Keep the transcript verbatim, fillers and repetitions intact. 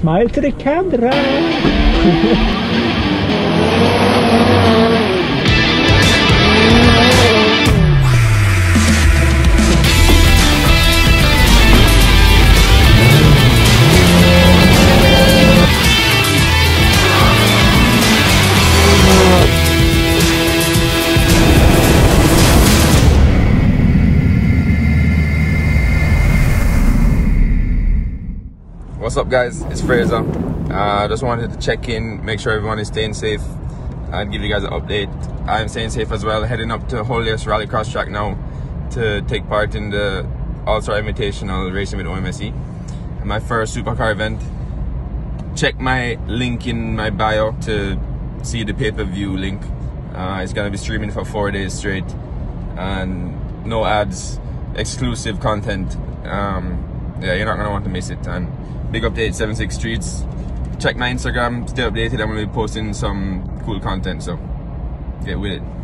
Smile to the camera. What's up guys, it's Fraser. I uh, just wanted to check in, make sure everyone is staying safe and give you guys an update. I'm staying safe as well, heading up to Holiest Rallycross track now to take part in the All-Star Invitational Racing with O M S E. My first supercar event. Check my link in my bio to see the pay-per-view link. Uh, it's gonna be streaming for four days straight and no ads, exclusive content. Um, yeah, you're not gonna want to miss it. And big up to eight seven six Streets. Check my Instagram, stay updated. I'm gonna be posting some cool content, so get with it.